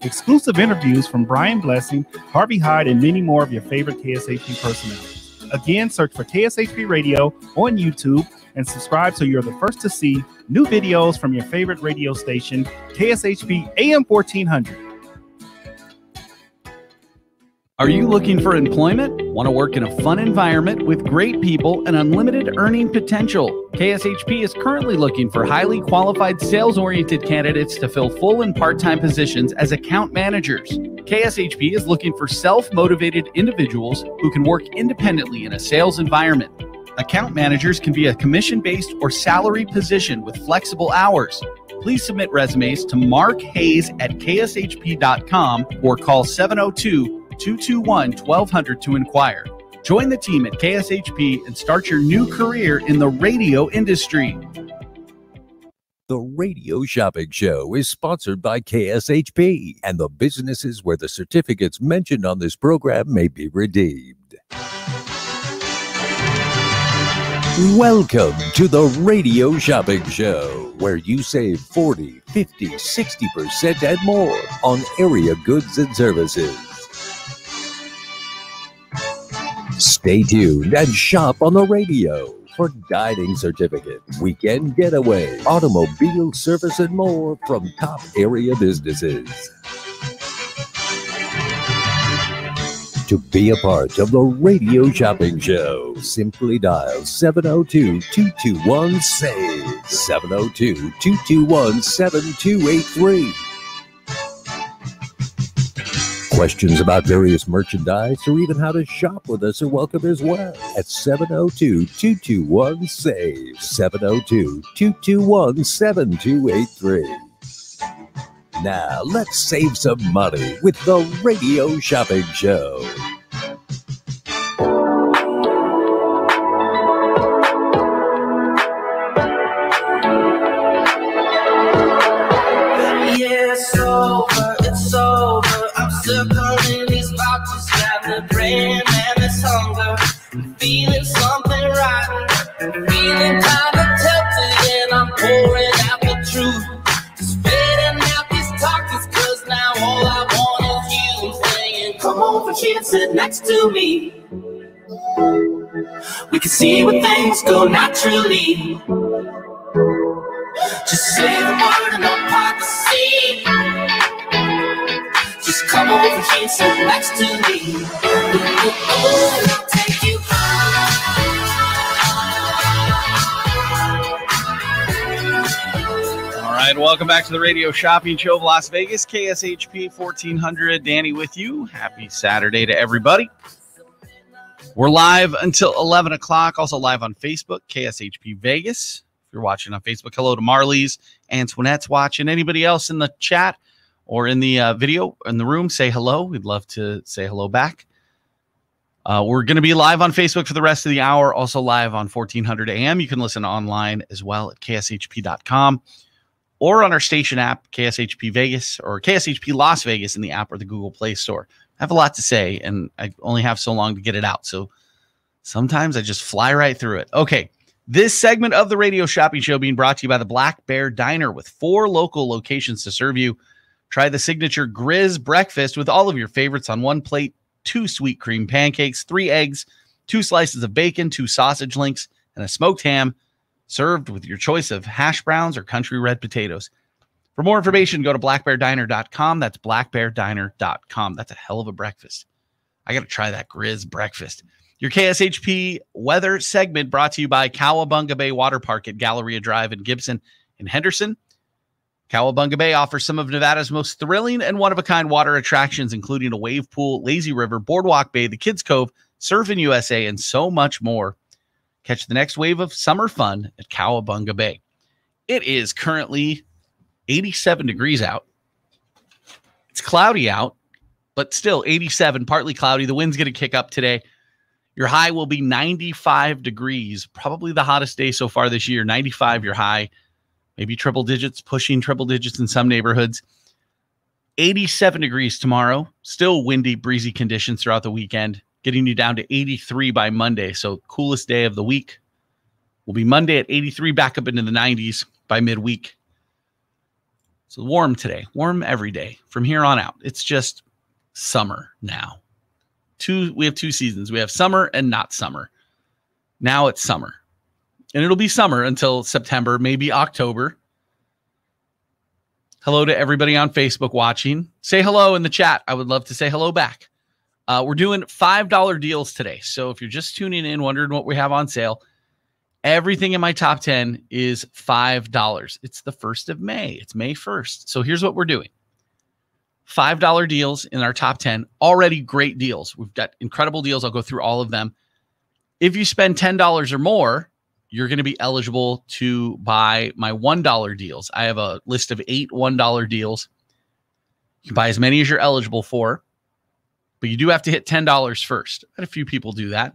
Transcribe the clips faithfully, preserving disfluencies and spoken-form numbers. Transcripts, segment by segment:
exclusive interviews from Brian Blessing, Harvey Hyde, and many more of your favorite K S H P personalities. Again, search for K S H P Radio on YouTube and subscribe so you're the first to see new videos from your favorite radio station, K S H P A M fourteen hundred. Are you looking for employment? Want to work in a fun environment with great people and unlimited earning potential? K S H P is currently looking for highly qualified sales-oriented candidates to fill full and part-time positions as account managers. K S H P is looking for self-motivated individuals who can work independently in a sales environment. Account managers can be a commission-based or salary position with flexible hours. Please submit resumes to Mark Hayes at K S H P dot com or call seven oh two, two two one, twelve hundred to inquire. Join the team at K S H P and start your new career in the radio industry. The Radio Shopping Show is sponsored by K S H P and the businesses where the certificates mentioned on this program may be redeemed. Welcome to the Radio Shopping Show, where you save forty, fifty, sixty percent and more on area goods and services. Stay tuned and shop on the radio for dining certificates, weekend getaway, automobile service, and more from top area businesses. To be a part of the Radio Shopping Show, simply dial seven oh two, two two one, SAVE, seven oh two, two two one, seven two eight three. Questions about various merchandise or even how to shop with us are welcome as well at seven oh two, two two one, SAVE, seven oh two, two two one, seven two eight three. Now, let's save some money with the Radio Shopping Show. Yeah, it's over, it's over. I'm circling these boxes, got the brand and this hunger. I'm feeling something right. I'm feeling kind of tilted and I'm pouring out the truth. Spitting out these talkies, cause now all I want is you. I'm saying, come over here, sit next to me. We can see where things go naturally. Just say the word and I'll part the sea. Just come over here, sit next to me. Ooh, ooh, I'll take you All right, welcome back to the Radio Shopping Show of Las Vegas, K S H P fourteen hundred. Danny with you. Happy Saturday to everybody. We're live until eleven o'clock, also live on Facebook, K S H P Vegas. If you're watching on Facebook, hello to Marley's, Antoinette's watching. Anybody else in the chat or in the uh, video in the room, say hello. We'd love to say hello back. Uh, we're going to be live on Facebook for the rest of the hour, also live on fourteen hundred A M. You can listen online as well at K S H P dot com or on our station app, K S H P Vegas or K S H P Las Vegas in the app or the Google Play Store. I have a lot to say, and I only have so long to get it out. So sometimes I just fly right through it. Okay. This segment of the Radio Shopping Show being brought to you by the Black Bear Diner with four local locations to serve you. Try the signature Grizz breakfast with all of your favorites on one plate, two sweet cream pancakes, three eggs, two slices of bacon, two sausage links, and a smoked ham served with your choice of hash browns or country red potatoes. For more information, go to black bear diner dot com. That's black bear diner dot com. That's a hell of a breakfast. I got to try that Grizz breakfast. Your K S H P weather segment brought to you by Cowabunga Bay Water Park at Galleria Drive in Gibson and Henderson. Cowabunga Bay offers some of Nevada's most thrilling and one-of-a-kind water attractions, including a wave pool, lazy river, boardwalk bay, the Kids Cove, Surfing U S A, and so much more. Catch the next wave of summer fun at Cowabunga Bay. It is currently eighty-seven degrees out. It's cloudy out, but still eighty-seven, partly cloudy. The wind's going to kick up today. Your high will be ninety-five degrees, probably the hottest day so far this year. ninety-five, your high, maybe triple digits, pushing triple digits in some neighborhoods. eighty-seven degrees tomorrow, still windy, breezy conditions throughout the weekend, getting you down to eighty-three by Monday. So coolest day of the week will be Monday at eighty-three, back up into the nineties by midweek. So warm today, warm every day from here on out. It's just summer now. Two, we have two seasons. We have summer and not summer. Now it's summer. And it'll be summer until September, maybe October. Hello to everybody on Facebook watching. Say hello in the chat. I would love to say hello back. Uh, we're doing five dollar deals today. So if you're just tuning in, wondering what we have on sale, everything in my top ten is five dollars. It's the first of May. It's May first. So here's what we're doing. five dollar deals in our top ten. Already great deals. We've got incredible deals. I'll go through all of them. If you spend ten dollars or more, you're going to be eligible to buy my one dollar deals. I have a list of eight one dollar deals. You can buy as many as you're eligible for, but you do have to hit ten dollars first. I had a few people do that.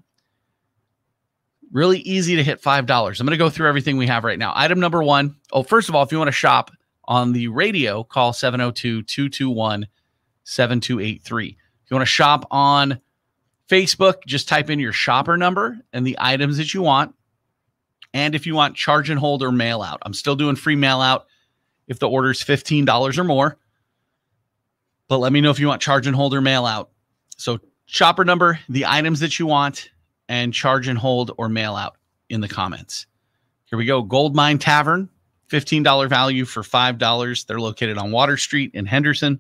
Really easy to hit five dollars. I'm going to go through everything we have right now. Item number one. Oh, first of all, if you want to shop on the radio, call seven oh two, two two one, seven two eight three. If you want to shop on Facebook, just type in your shopper number and the items that you want. And if you want charge and hold or mail out, I'm still doing free mail out if the order is fifteen dollars or more. But let me know if you want charge and hold or mail out. So shopper number, the items that you want, and charge and hold or mail out in the comments. Here we go. Gold Mine Tavern, fifteen dollars value for five dollars. They're located on Water Street in Henderson.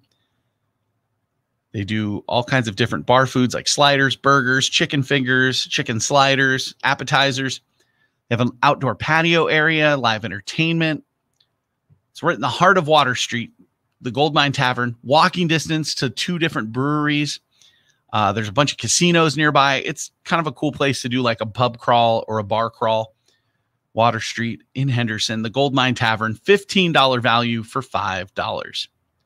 They do all kinds of different bar foods like sliders, burgers, chicken fingers, chicken sliders, appetizers. They have an outdoor patio area, live entertainment. It's right in the heart of Water Street, the Gold Mine Tavern, walking distance to two different breweries. Uh, there's a bunch of casinos nearby. It's kind of a cool place to do like a pub crawl or a bar crawl. Water Street in Henderson, the Gold Mine Tavern, fifteen dollars value for five dollars.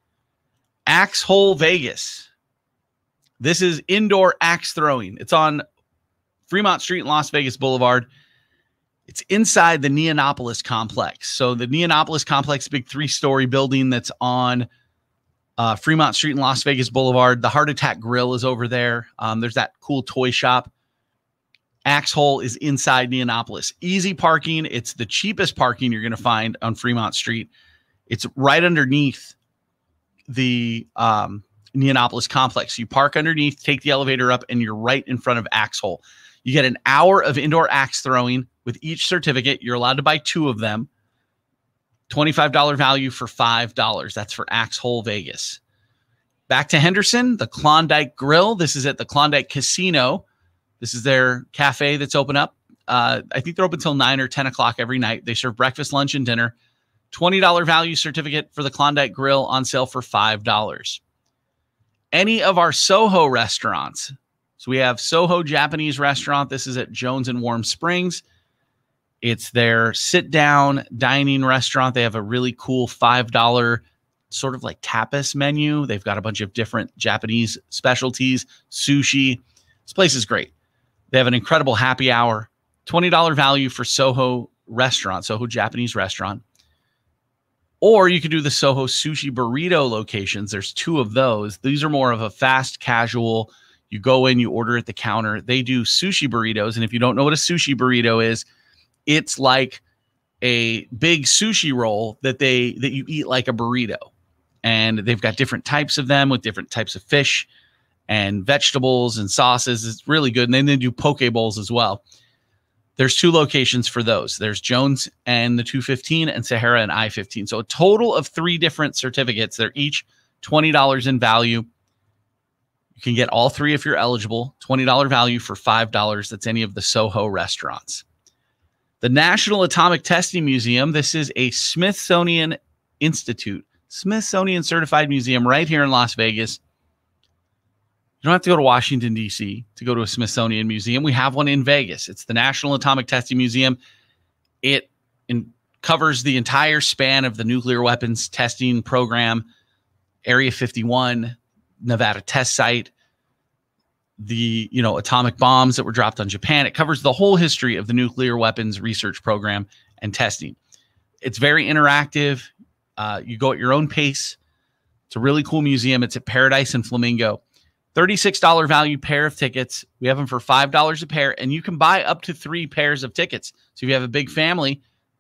Axe Hole Vegas. This is indoor axe throwing. It's on Fremont Street and Las Vegas Boulevard. It's inside the Neonopolis complex. So the Neonopolis complex, big three-story building that's on uh, Fremont Street and Las Vegas Boulevard. The Heart Attack Grill is over there. Um, there's that cool toy shop. Axe Hole is inside Neonopolis. Easy parking. It's the cheapest parking you're going to find on Fremont Street. It's right underneath the um, Neonopolis complex. You park underneath, take the elevator up, and you're right in front of Axe Hole. You get an hour of indoor axe throwing with each certificate. You're allowed to buy two of them. twenty-five dollars value for five dollars. That's for Axe Hole Vegas. Back to Henderson, the Klondike Grill. This is at the Klondike Casino. This is their cafe that's open up. Uh, I think they're open until nine or ten o'clock every night. They serve breakfast, lunch, and dinner. twenty dollars value certificate for the Klondike Grill on sale for five dollars. Any of our Soho restaurants. So we have Soho Japanese restaurant. This is at Jones and Warm Springs. It's their sit-down dining restaurant. They have a really cool five dollar sort of like tapas menu. They've got a bunch of different Japanese specialties, sushi. This place is great. They have an incredible happy hour. twenty dollars value for Soho restaurant, Soho Japanese restaurant. Or you could do the Soho Sushi Burrito locations. There's two of those. These are more of a fast casual. You go in, you order at the counter. They do sushi burritos. And if you don't know what a sushi burrito is, it's like a big sushi roll that they that you eat like a burrito. And they've got different types of them with different types of fish and vegetables and sauces. It's really good. And then they do poke bowls as well. There's two locations for those. There's Jones and the two fifteen and Sahara and I fifteen. So a total of three different certificates. They're each twenty dollars in value. You can get all three if you're eligible. twenty dollars value for five dollars. That's any of the Soho restaurants. The National Atomic Testing Museum. This is a Smithsonian Institute, Smithsonian certified museum right here in Las Vegas. You don't have to go to Washington, D C to go to a Smithsonian museum. We have one in Vegas. It's the National Atomic Testing Museum. It in, covers the entire span of the nuclear weapons testing program, Area fifty-one, Nevada test site, the you know atomic bombs that were dropped on Japan. It covers the whole history of the nuclear weapons research program and testing. It's very interactive. Uh, you go at your own pace. It's a really cool museum. It's at Paradise and Flamingo. thirty-six dollars value pair of tickets. We have them for five dollars a pair, and you can buy up to three pairs of tickets. So if you have a big family,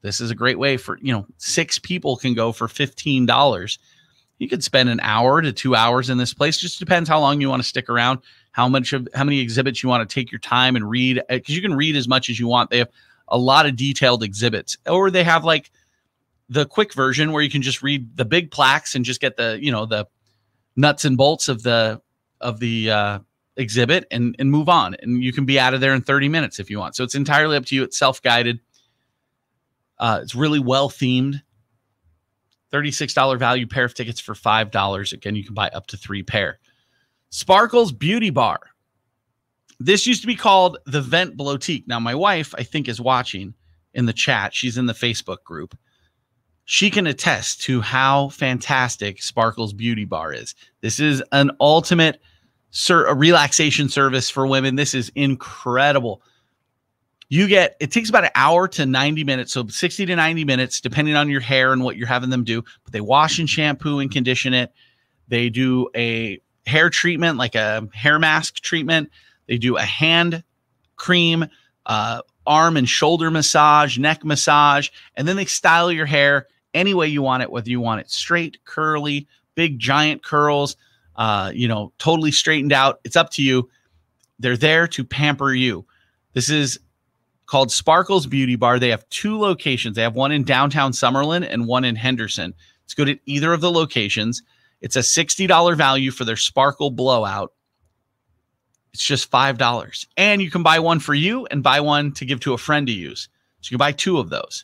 This is a great way for, you know, six people can go for fifteen dollars. You could spend an hour to two hours in this place. Just depends how long you want to stick around, how much of how many exhibits you want to take your time and read, because you can read as much as you want. They have a lot of detailed exhibits, or they have like the quick version where you can just read the big plaques and just get the, you know, the nuts and bolts of the of the uh, exhibit and and move on. And you can be out of there in thirty minutes if you want. So it's entirely up to you. It's self-guided. Uh, it's really well themed. thirty-six dollars value pair of tickets for five dollars. Again, you can buy up to three pair. Sparkles Beauty Bar. This used to be called the Vent Blotique. Now, my wife, I think, is watching in the chat. She's in the Facebook group. She can attest to how fantastic Sparkles Beauty Bar is. This is an ultimate ser- a relaxation service for women. This is incredible. You get, it takes about an hour to ninety minutes, so sixty to ninety minutes, depending on your hair and what you're having them do. But they wash and shampoo and condition it. They do a hair treatment, like a hair mask treatment. They do a hand cream, uh, arm and shoulder massage, neck massage, and then they style your hair any way you want it, whether you want it straight, curly, big, giant curls, uh, you know, totally straightened out. It's up to you. They're there to pamper you. This is called Sparkles Beauty Bar. They have two locations. They have one in downtown Summerlin and one in Henderson. It's good at either of the locations. It's a sixty dollars value for their Sparkle Blowout. It's just five dollars. And you can buy one for you and buy one to give to a friend to use. So you can buy two of those.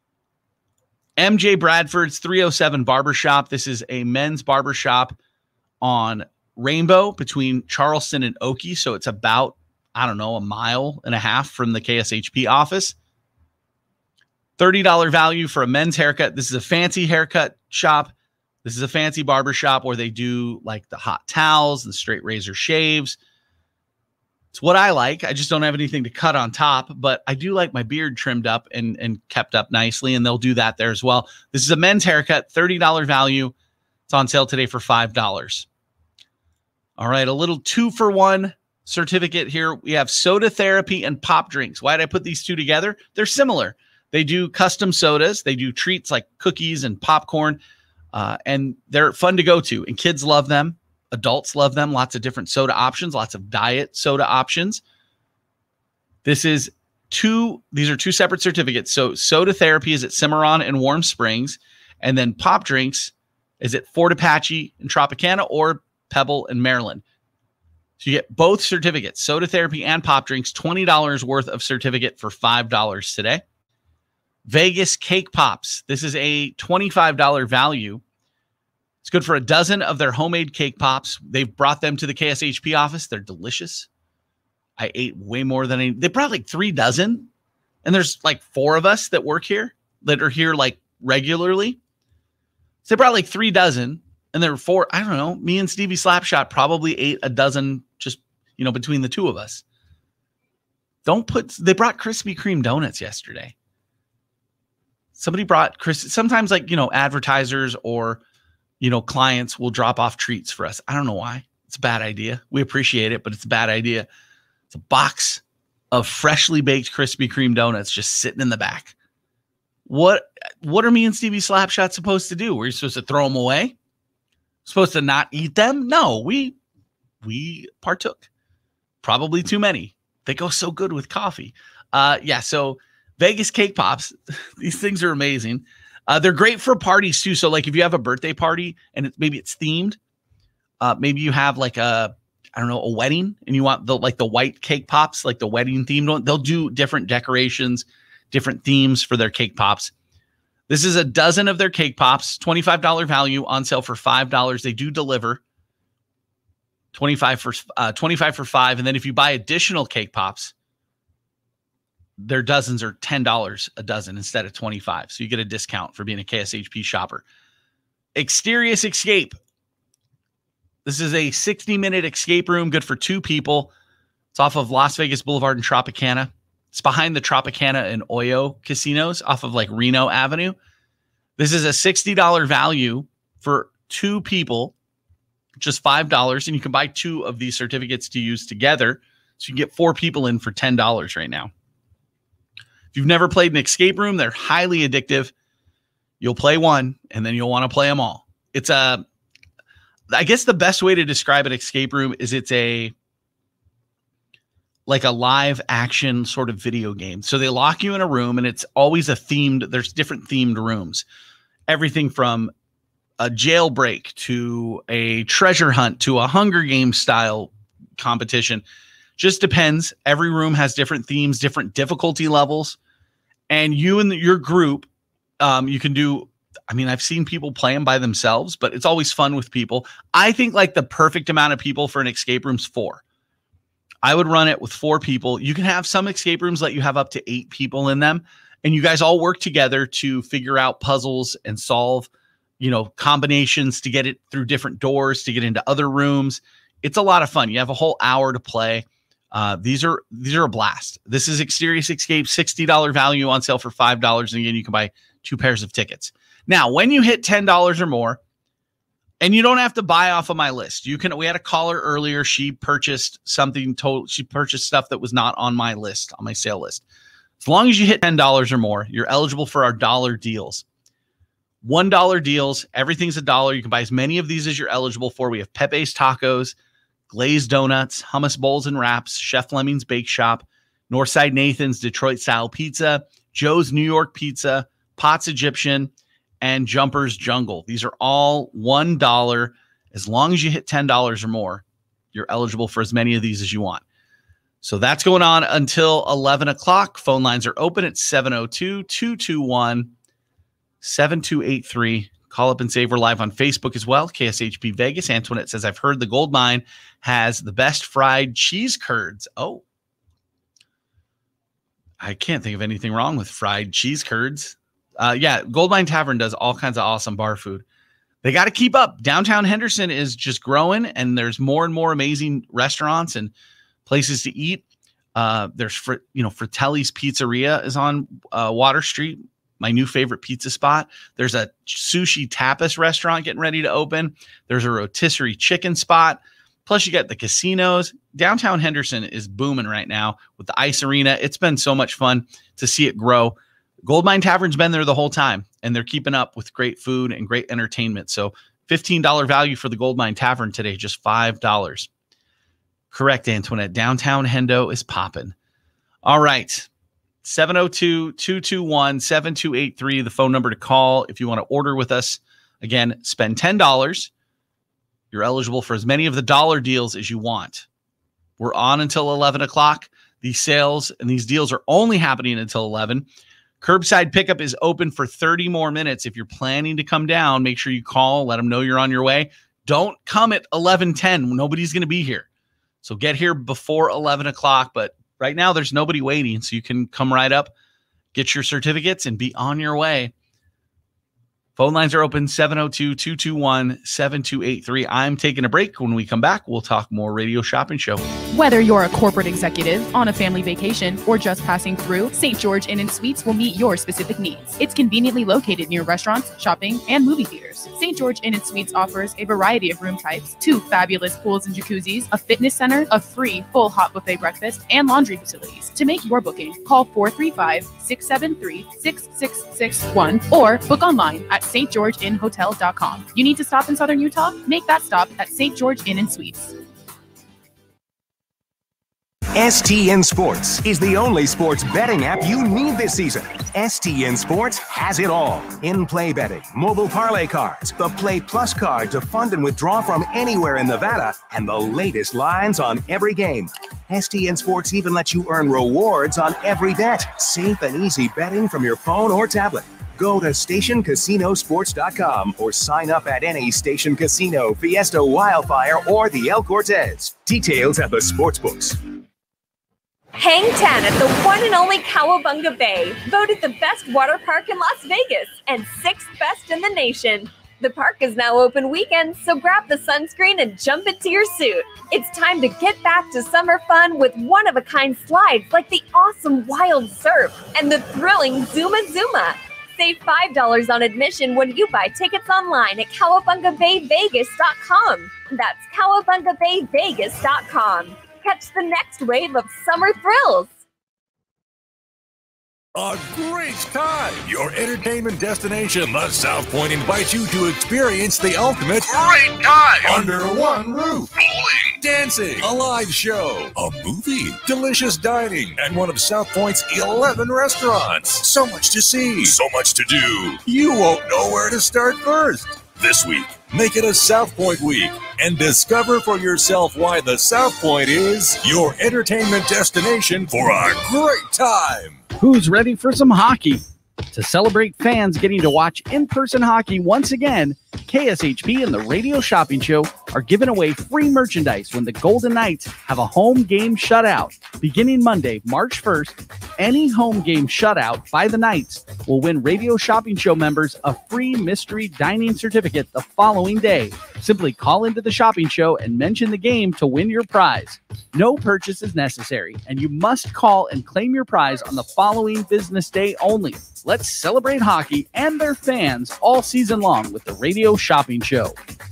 M J Bradford's three oh seven Barbershop. This is a men's barbershop on Rainbow between Charleston and Oakey. So it's about, I don't know, a mile and a half from the K S H P office. thirty dollars value for a men's haircut. This is a fancy haircut shop. This is a fancy barber shop where they do like the hot towels and straight razor shaves. It's what I like. I just don't have anything to cut on top, but I do like my beard trimmed up and, and kept up nicely, and they'll do that there as well. This is a men's haircut, thirty dollars value. It's on sale today for five dollars. All right, a little two for one certificate here. We have soda therapy and pop drinks. Why did I put these two together? They're similar. They do custom sodas. They do treats like cookies and popcorn, uh, and they're fun to go to, and kids love them. Adults love them. Lots of different soda options, lots of diet soda options. This is two, these are two separate certificates. So soda therapy is at Cimarron and Warm Springs, and then pop drinks is at Fort Apache and Tropicana or Pebble and Maryland. So you get both certificates, soda therapy and pop drinks, twenty dollars worth of certificate for five dollars today. Vegas Cake Pops. This is a twenty-five dollars value. It's good for a dozen of their homemade cake pops. They've brought them to the K S H P office. They're delicious. I ate way more than I, they brought like three dozen. And there's like four of us that work here that are here like regularly. So they brought like three dozen. And there were four, I don't know, me and Stevie Slapshot probably ate a dozen just, you know, between the two of us. Don't put, they brought Krispy Kreme donuts yesterday. Somebody brought Chris, sometimes like, you know, advertisers or, you know, clients will drop off treats for us. I don't know why. It's a bad idea. We appreciate it, but it's a bad idea. It's a box of freshly baked Krispy Kreme donuts just sitting in the back. What, what are me and Stevie Slapshot supposed to do? We're supposed to throw them away? Supposed to not eat them? No, we, we partook. Probably too many. They go so good with coffee. Uh, yeah. So Vegas Cake Pops, these things are amazing. Uh, they're great for parties too. So like if you have a birthday party and it's, maybe it's themed, uh, maybe you have like a, I don't know, a wedding and you want the, like the white cake pops, like the wedding themed one, they'll do different decorations, different themes for their cake pops. This is a dozen of their cake pops, twenty-five dollars value, on sale for five dollars. They do deliver twenty-five for, uh, twenty-five for five. And then if you buy additional cake pops, their dozens are ten dollars a dozen instead of twenty-five. So you get a discount for being a K S H P shopper. Exterius Escape. This is a sixty minute escape room, good for two people. It's off of Las Vegas Boulevard in Tropicana. It's behind the Tropicana and Oyo casinos off of like Reno Avenue. This is a sixty dollars value for two people, just five dollars. And you can buy two of these certificates to use together. So you can get four people in for ten dollars right now. If you've never played an escape room, they're highly addictive. You'll play one and then you'll want to play them all. It's a, I guess the best way to describe an escape room is it's a, like a live action sort of video game. So they lock you in a room and it's always a themed, there's different themed rooms. Everything from a jailbreak to a treasure hunt to a Hunger Games style competition. Just depends. Every room has different themes, different difficulty levels. And you and the, your group, um, you can do, I mean, I've seen people play them by themselves, but it's always fun with people. I think like the perfect amount of people for an escape room's four. I would run it with four people. You can have some escape rooms let you have up to eight people in them, and you guys all work together to figure out puzzles and solve, you know, combinations to get it through different doors, to get into other rooms. It's a lot of fun. You have a whole hour to play. Uh, these are these are a blast. This is Exterius Escape, sixty dollars value on sale for five dollars. And again, you can buy two pairs of tickets. Now, when you hit ten dollars or more, and you don't have to buy off of my list. You can, we had a caller earlier. She purchased something total. She purchased stuff that was not on my list, on my sale list. As long as you hit ten dollars or more, you're eligible for our dollar deals. one dollar deals. Everything's a dollar. You can buy as many of these as you're eligible for. We have Pepe's Tacos, Glazed Donuts, Hummus Bowls and Wraps, Chef Fleming's Bake Shop, Northside Nathan's Detroit Style Pizza, Joe's New York Pizza, Potts Egyptian, and Jumpers Jungle. These are all one dollar. As long as you hit ten dollars or more, you're eligible for as many of these as you want. So that's going on until eleven o'clock. Phone lines are open at seven oh two, two two one, seven two eight three. Call up and save. We're live on Facebook as well. K S H P Vegas. Antoinette says, I've heard the Gold Mine has the best fried cheese curds. Oh, I can't think of anything wrong with fried cheese curds. Uh, yeah, Gold Mine Tavern does all kinds of awesome bar food. They got to keep up. Downtown Henderson is just growing, and there's more and more amazing restaurants and places to eat. Uh, there's, fr- you know, Fratelli's Pizzeria is on uh, Water Street, my new favorite pizza spot. There's a sushi tapas restaurant getting ready to open. There's a rotisserie chicken spot. Plus, you got the casinos. Downtown Henderson is booming right now with the Ice Arena. It's been so much fun to see it grow. Gold Mine Tavern's been there the whole time, and they're keeping up with great food and great entertainment. So fifteen dollars value for the Gold Mine Tavern today, just five dollars. Correct, Antoinette. Downtown Hendo is popping. All right. seven oh two, two two one, seven two eight three, the phone number to call if you want to order with us. Again, spend ten dollars. You're eligible for as many of the dollar deals as you want. We're on until eleven o'clock. These sales and these deals are only happening until eleven. Curbside pickup is open for thirty more minutes. If you're planning to come down, make sure you call, let them know you're on your way. Don't come at eleven ten. Nobody's going to be here. So get here before eleven o'clock. But right now there's nobody waiting. So you can come right up, get your certificates, and be on your way. Phone lines are open, seven oh two, two two one, seven two eight three. I'm taking a break. When we come back, we'll talk more Radio Shopping Show. Whether you're a corporate executive, on a family vacation, or just passing through, Saint George Inn and Suites will meet your specific needs. It's conveniently located near restaurants, shopping, and movie theaters. Saint George Inn and Suites offers a variety of room types, two fabulous pools and jacuzzis, a fitness center, a free full hot buffet breakfast, and laundry facilities. To make your booking, call four three five, six seven three, six six six one or book online at st george inn hotel dot com. You need to stop in Southern Utah? Make that stop at Saint George Inn and Suites. S T N Sports is the only sports betting app you need this season. S T N Sports has it all. In-play betting, mobile parlay cards, the Play Plus card to fund and withdraw from anywhere in Nevada, and the latest lines on every game. S T N Sports even lets you earn rewards on every bet. Safe and easy betting from your phone or tablet. Go to station casino sports dot com or sign up at any Station Casino, Fiesta Wildfire, or the El Cortez. Details at the sportsbooks. Hang ten at the one and only Cowabunga Bay, voted the best water park in Las Vegas and sixth best in the nation. The park is now open weekends, so grab the sunscreen and jump into your suit. It's time to get back to summer fun with one-of-a-kind slides like the awesome Wild Surf and the thrilling Zuma Zuma. Save five dollars on admission when you buy tickets online at cowabunga bay vegas dot com. That's cowabunga bay vegas dot com. Catch the next wave of summer thrills. A great time! Your entertainment destination, the South Point, invites you to experience the ultimate great time under one roof. Bowling, dancing, a live show, a movie, delicious dining, and one of South Point's eleven restaurants. So much to see, so much to do. You won't know where to start first. This week, make it a South Point week and discover for yourself why the South Point is your entertainment destination for a great time. Who's ready for some hockey? To celebrate fans getting to watch in-person hockey once again, K S H P and the Radio Shopping Show are giving away free merchandise when the Golden Knights have a home game shutout. Beginning Monday, March first, any home game shutout by the Knights will win Radio Shopping Show members a free mystery dining certificate the following day. Simply call into the shopping show and mention the game to win your prize. No purchase is necessary, and you must call and claim your prize on the following business day only. Let's celebrate hockey and their fans all season long with the Radio Shopping Show.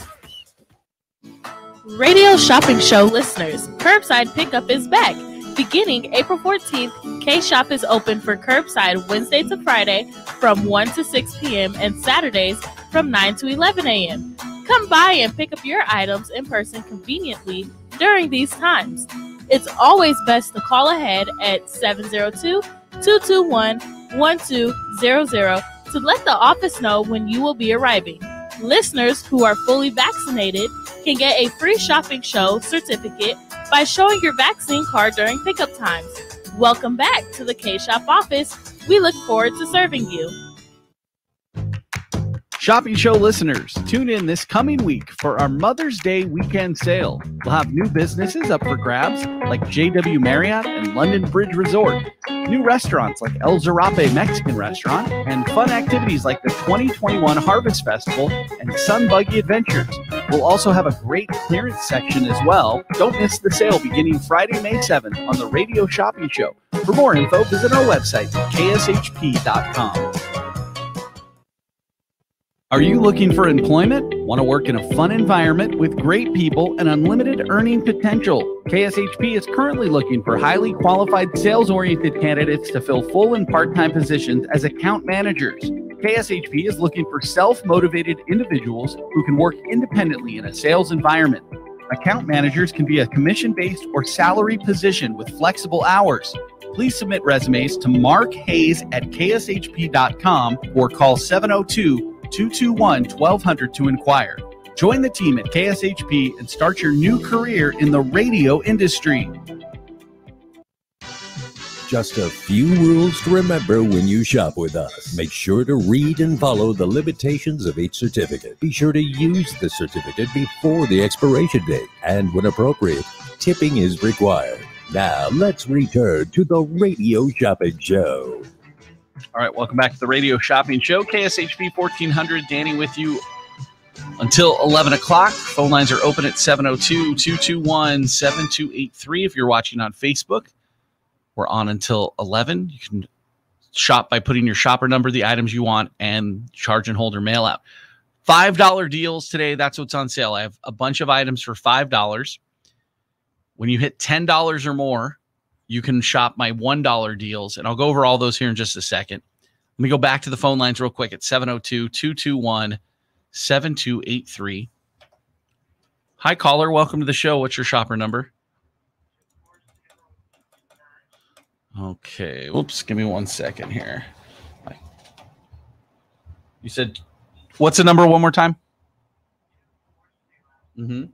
Radio Shopping Show listeners, curbside pickup is back. Beginning April fourteenth, K-Shop is open for curbside Wednesday to Friday from one to six p.m. and Saturdays from nine to eleven a.m. Come by and pick up your items in person conveniently during these times. It's always best to call ahead at seven zero two, two two one, one two zero zero to let the office know when you will be arriving. Listeners who are fully vaccinated can get a free shopping show certificate by showing your vaccine card during pickup times. Welcome back to the K-Shop office. We look forward to serving you. Shopping Show listeners, tune in this coming week for our Mother's Day weekend sale. We'll have new businesses up for grabs like J W Marriott and London Bridge Resort, new restaurants like El Zarape Mexican Restaurant, and fun activities like the twenty twenty-one Harvest Festival and Sun Buggy Adventures. We'll also have a great clearance section as well. Don't miss the sale beginning Friday, May seventh on the Radio Shopping Show. For more info, visit our website, K S H P dot com. Are you looking for employment? Want to work in a fun environment with great people and unlimited earning potential? K S H P is currently looking for highly qualified sales-oriented candidates to fill full and part-time positions as account managers. K S H P is looking for self-motivated individuals who can work independently in a sales environment. Account managers can be a commission-based or salary position with flexible hours. Please submit resumes to Mark Hayes at K S H P dot com or call seven oh two, two two one, twelve hundred to inquire. Join the team at K S H P and start your new career in the radio industry. Just a few rules to remember when you shop with us. Make sure to read and follow the limitations of each certificate. Be sure to use the certificate before the expiration date. And when appropriate, tipping is required. Now, let's return to the Radio Shopping Show. All right, welcome back to the Radio Shopping Show. K S H P fourteen hundred, Danny with you until eleven o'clock. Phone lines are open at seven oh two, two two one, seven two eight three. If you're watching on Facebook, we're on until eleven. You can shop by putting your shopper number, the items you want, and charge and hold or mail out. five dollar deals today. That's what's on sale. I have a bunch of items for five dollars. When you hit ten dollars or more, you can shop my one dollar deals, and I'll go over all those here in just a second. Let me go back to the phone lines real quick at seven oh two, two two one, seven two eight three. Hi, caller. Welcome to the show. What's your shopper number? Okay. Whoops. Give me one second here. You said, what's the number one more time? Mm-hmm.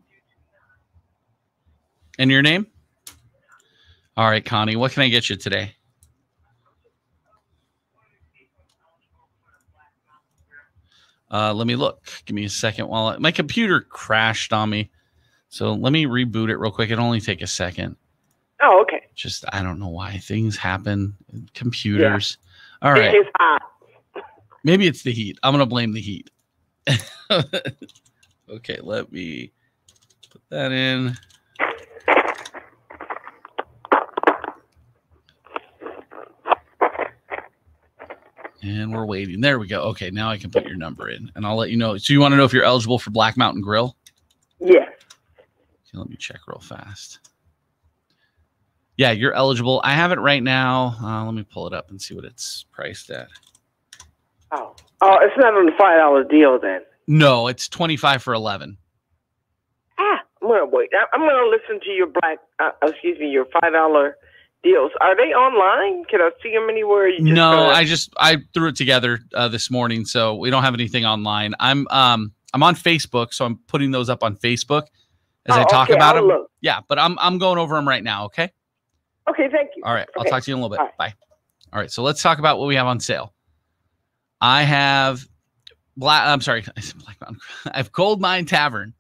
And your name? All right, Connie, what can I get you today? Uh, let me look. Give me a second while I, my computer crashed on me. So let me reboot it real quick. It'll only take a second. Oh, okay. Just, I don't know why things happen. Computers. Yeah. All right. It is hot. Maybe it's the heat. I'm going to blame the heat. Okay, let me put that in. And we're waiting. There we go. Okay, now I can put your number in, and I'll let you know. So you want to know if you're eligible for Black Mountain Grill? Yes. Okay, let me check real fast. Yeah, you're eligible. I have it right now. Uh, let me pull it up and see what it's priced at. Oh, oh, it's not on the five dollar deal then. No, it's twenty-five for eleven. Ah, I'm gonna wait. I- I'm gonna listen to your black. Uh, excuse me, your five dollar deals. Are they online? Can I see them anywhere? You just No, gonna- I just I threw it together uh, this morning, so we don't have anything online. I'm um I'm on Facebook, so I'm putting those up on Facebook as Oh, I talk okay, about I'll them. look. Yeah, but I'm I'm going over them right now. Okay. Okay, thank you. All right, I'll Okay. talk to you in a little bit. All right. Bye. All right, so let's talk about what we have on sale. I have black. I'm sorry, I said Black Mountain. I have Gold Mine Tavern.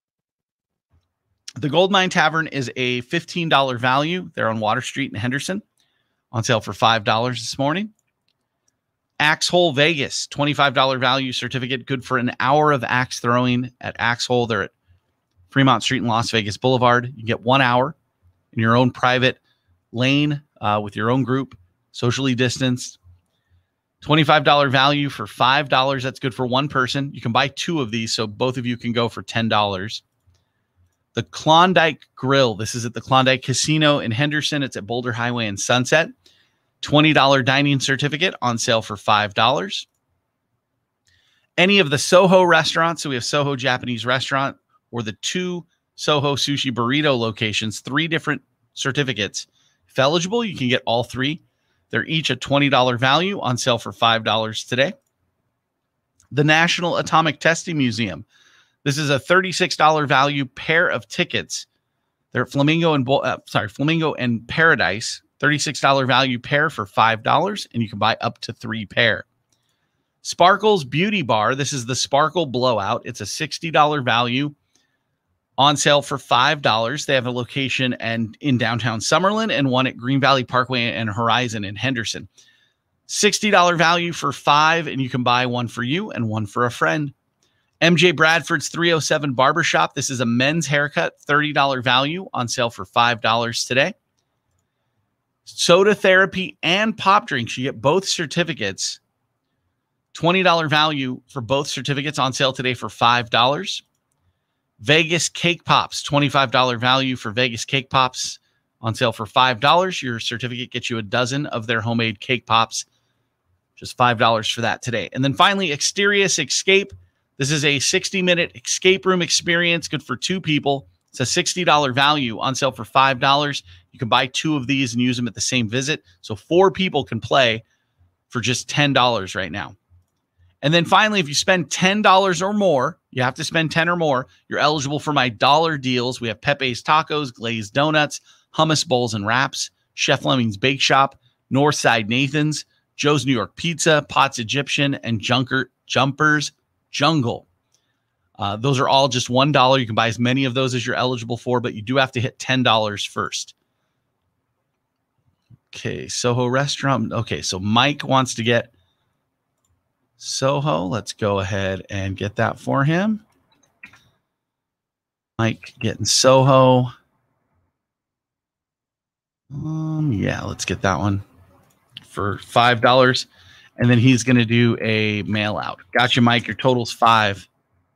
The Gold Mine Tavern is a fifteen dollar value. They're on Water Street in Henderson, on sale for five dollars this morning. Axe Hole Vegas, twenty-five dollar value certificate, good for an hour of axe throwing at Axe Hole. They're at Fremont Street and Las Vegas Boulevard. You get one hour in your own private lane uh, with your own group, socially distanced. twenty-five dollar value for five dollars. That's good for one person. You can buy two of these, so both of you can go for ten dollars. The Klondike Grill. This is at the Klondike Casino in Henderson. It's at Boulder Highway and Sunset. twenty dollar dining certificate on sale for five dollars. Any of the Soho restaurants, so we have Soho Japanese Restaurant, or the two Soho Sushi Burrito locations, three different certificates. If eligible, you can get all three. They're each a twenty dollar value on sale for five dollars today. The National Atomic Testing Museum. This is a thirty-six dollar value pair of tickets. They're at Flamingo and Bo- uh, sorry, Flamingo and Paradise. thirty-six dollar value pair for five dollars, and you can buy up to three pair. Sparkle's Beauty Bar. This is the Sparkle Blowout. It's a sixty dollar value on sale for five dollars. They have a location and in downtown Summerlin and one at Green Valley Parkway and Horizon in Henderson. sixty dollar value for five, and you can buy one for you and one for a friend. M J Bradford's three oh seven Barbershop. This is a men's haircut, thirty dollar value on sale for five dollars today. Soda Therapy and Pop Drinks. You get both certificates. twenty dollar value for both certificates on sale today for five dollars. Vegas Cake Pops, twenty-five dollar value for Vegas Cake Pops on sale for five dollars. Your certificate gets you a dozen of their homemade cake pops. Just five dollars for that today. And then finally, Exterius Escape. This is a sixty minute escape room experience, good for two people. It's a sixty dollar value on sale for five dollars. You can buy two of these and use them at the same visit. So four people can play for just ten dollars right now. And then finally, if you spend ten dollars or more, you have to spend ten or more, you're eligible for my dollar deals. We have Pepe's Tacos, Glazed Donuts, Hummus Bowls and Wraps, Chef Lemming's Bake Shop, Northside Nathan's, Joe's New York Pizza, Potts Egyptian, and Junker, Jumpers Jungle. Uh, those are all just one dollar. You can buy as many of those as you're eligible for, but you do have to hit ten dollars first. Okay, Soho Restaurant. Okay, so Mike wants to get Soho. Let's go ahead and get that for him. Mike getting Soho. Um, yeah, let's get that one for five dollars. And then he's going to do a mail out. Gotcha, Mike. Your total's five.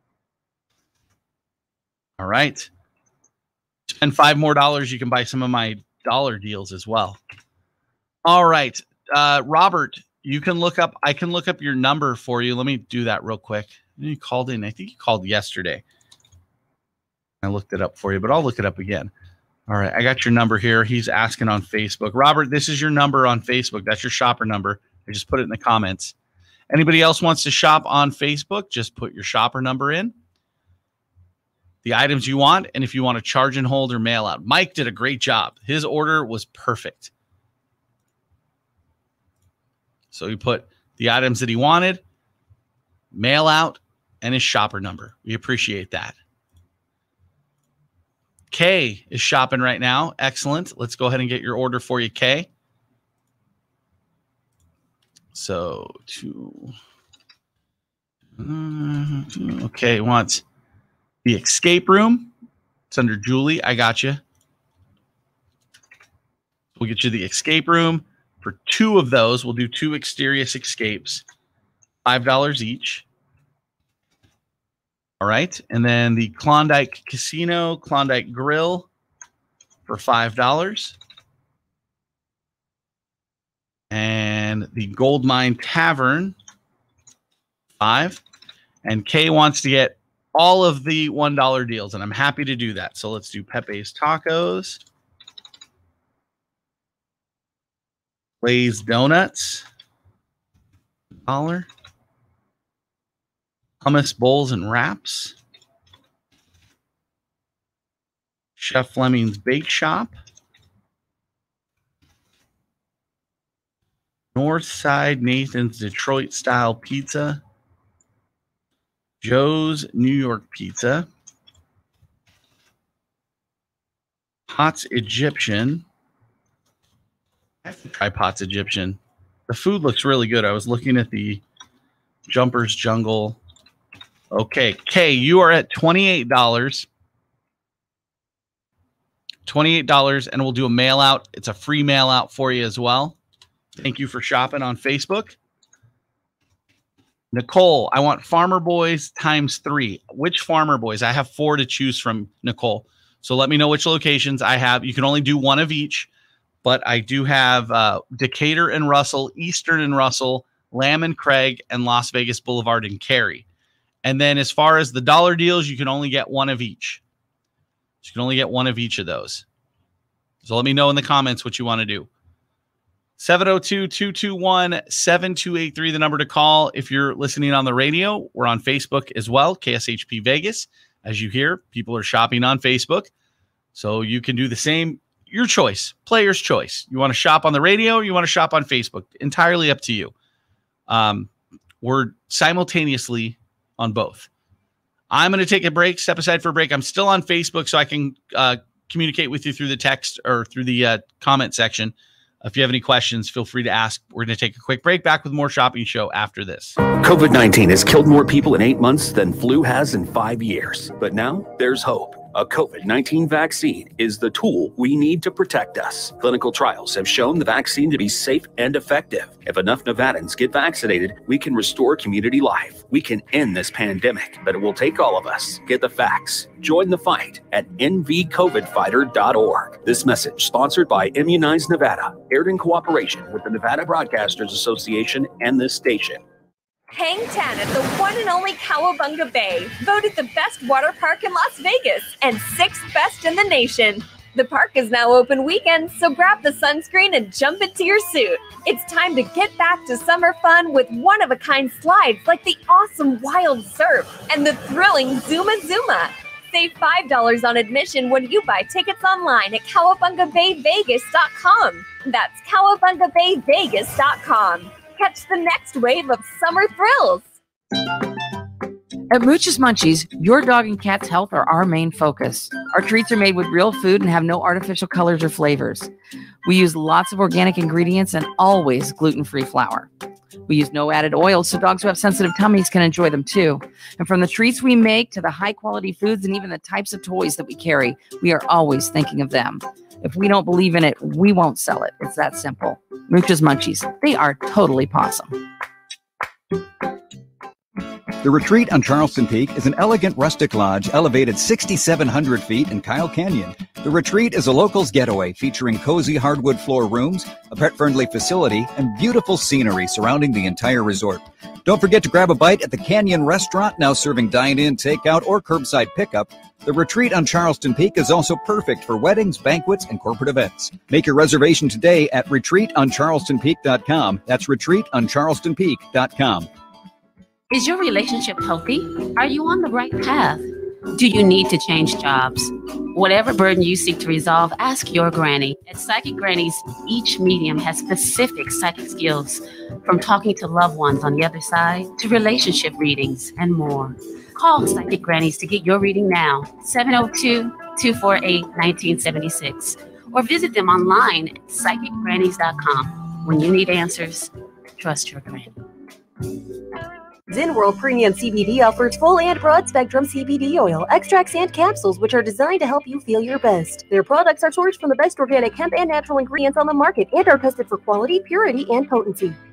All right. Spend five more dollars. You can buy some of my dollar deals as well. All right. Uh, Robert, you can look up, I can look up your number for you. Let me do that real quick. You called in. I think you called yesterday. I looked it up for you, but I'll look it up again. All right. I got your number here. He's asking on Facebook. Robert, this is your number on Facebook. That's your shopper number. I just put it in the comments. Anybody else wants to shop on Facebook, just put your shopper number in, the items you want, and if you want to charge and hold or mail out. Mike did a great job. His order was perfect. So he put the items that he wanted, mail out, and his shopper number. We appreciate that. Kay is shopping right now. Excellent. Let's go ahead and get your order for you, Kay. So, two. Uh, okay, wants the escape room. It's under Julie. I got you. We'll get you the escape room. For two of those, we'll do two Exterius escapes. five dollars each. All right. And then the Klondike Casino, Klondike Grill for five dollars. And the Gold Mine Tavern, five. And Kay wants to get all of the one dollar deals, and I'm happy to do that. So let's do Pepe's Tacos, Lay's Donuts, dollar, Hummus Bowls and Wraps, Chef Fleming's Bake Shop, Northside Nathan's Detroit Style Pizza, Joe's New York Pizza, Pot's Egyptian. I have to try Pot's Egyptian. The food looks really good. I was looking at the Jumpers Jungle. Okay, Kay, you are at twenty-eight dollars. twenty-eight dollars, and we'll do a mail out. It's a free mail out for you as well. Thank you for shopping on Facebook. Nicole, I want Farmer Boys times three. Which Farmer Boys? I have four to choose from, Nicole. So let me know which locations I have. You can only do one of each, but I do have uh, Decatur and Russell, Eastern and Russell, Lamb and Craig, and Las Vegas Boulevard and Cary. And then as far as the dollar deals, you can only get one of each. So you can only get one of each of those. So let me know in the comments what you want to do. seven oh two, two two one, seven two eight three, the number to call. If you're listening on the radio, we're on Facebook as well, K S H P Vegas. As you hear, people are shopping on Facebook. So you can do the same. Your choice, player's choice. You want to shop on the radio or you want to shop on Facebook? Entirely up to you. Um, we're simultaneously on both. I'm going to take a break, step aside for a break. I'm still on Facebook, so I can uh, communicate with you through the text or through the uh, comment section. If you have any questions, feel free to ask. We're going to take a quick break. Back with more Shopping Show after this. COVID nineteen has killed more people in eight months than flu has in five years. But now there's hope. A COVID nineteen vaccine is the tool we need to protect us. Clinical trials have shown the vaccine to be safe and effective. If enough Nevadans get vaccinated, we can restore community life. We can end this pandemic, but it will take all of us. Get the facts. Join the fight at N V COVID fighter dot org. This message, sponsored by Immunize Nevada, aired in cooperation with the Nevada Broadcasters Association and this station. Hang ten at the one and only Cowabunga Bay, voted the best water park in Las Vegas and sixth best in the nation. The park is now open weekends, so grab the sunscreen and jump into your suit. It's time to get back to summer fun with one-of-a-kind slides like the awesome Wild Surf and the thrilling Zuma Zuma. Save five dollars on admission when you buy tickets online at cowabunga bay vegas dot com. That's cowabunga bay vegas dot com. Catch the next wave of summer thrills. At Mooch's Munchies, your dog and cat's health are our main focus. Our treats are made with real food and have no artificial colors or flavors. We use lots of organic ingredients and always gluten-free flour. We use no added oils, so dogs who have sensitive tummies can enjoy them too. And from the treats we make to the high-quality foods and even the types of toys that we carry, we are always thinking of them. If we don't believe in it, we won't sell it. It's that simple. Mooch's Munchies. They are totally possum. The Retreat on Charleston Peak is an elegant rustic lodge elevated sixty-seven hundred feet in Kyle Canyon. The Retreat is a locals getaway featuring cozy hardwood floor rooms, a pet-friendly facility, and beautiful scenery surrounding the entire resort. Don't forget to grab a bite at the Canyon Restaurant, now serving dine-in, takeout, or curbside pickup. The Retreat on Charleston Peak is also perfect for weddings, banquets, and corporate events. Make your reservation today at retreat on charleston peak dot com. That's retreat on charleston peak dot com. Is your relationship healthy? Are you on the right path? Do you need to change jobs? Whatever burden you seek to resolve, ask your granny. At Psychic Grannies, each medium has specific psychic skills, from talking to loved ones on the other side to relationship readings and more. Call Psychic Grannies to get your reading now, seven oh two, two four eight, one nine seven six, or visit them online at psychic grannies dot com. When you need answers, trust your granny. Zen World Premium C B D offers full and broad spectrum C B D oil, extracts, and capsules, which are designed to help you feel your best. Their products are sourced from the best organic hemp and natural ingredients on the market and are tested for quality, purity, and potency.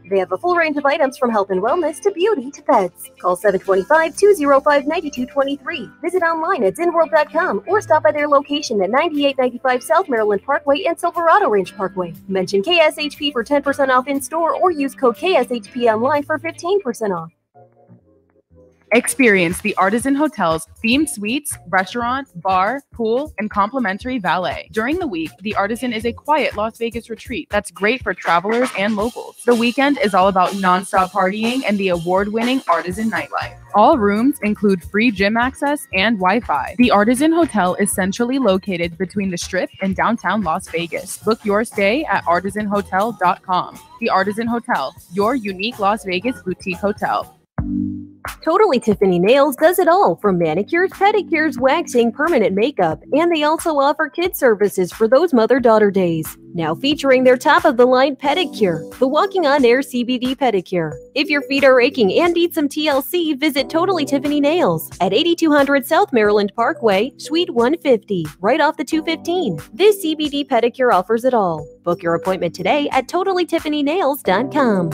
They have a full range of items from health and wellness to beauty to pets. Call seven two five, two oh five, nine two two three. Visit online at zin world dot com or stop by their location at ninety-eight ninety-five South Maryland Parkway and Silverado Range Parkway. Mention K S H P for ten percent off in store or use code K S H P online for fifteen percent off. Experience the Artisan Hotel's themed suites, restaurant, bar, pool, and complimentary valet. During the week, the Artisan is a quiet Las Vegas retreat that's great for travelers and locals. The weekend is all about nonstop partying and the award-winning Artisan nightlife. All rooms include free gym access and Wi-Fi. The Artisan Hotel is centrally located between the Strip and downtown Las Vegas. Book your stay at artisan hotel dot com. The Artisan Hotel, your unique Las Vegas boutique hotel. Totally Tiffany Nails does it all, from manicures, pedicures, waxing, permanent makeup, and they also offer kid services for those mother-daughter days. Now featuring their top-of-the-line pedicure, the Walking on Air C B D pedicure. If your feet are aching and need some T L C, visit Totally Tiffany Nails at eighty-two hundred South Maryland Parkway, Suite one fifty, right off the two fifteen. This C B D pedicure offers it all. Book your appointment today at totally tiffany nails dot com.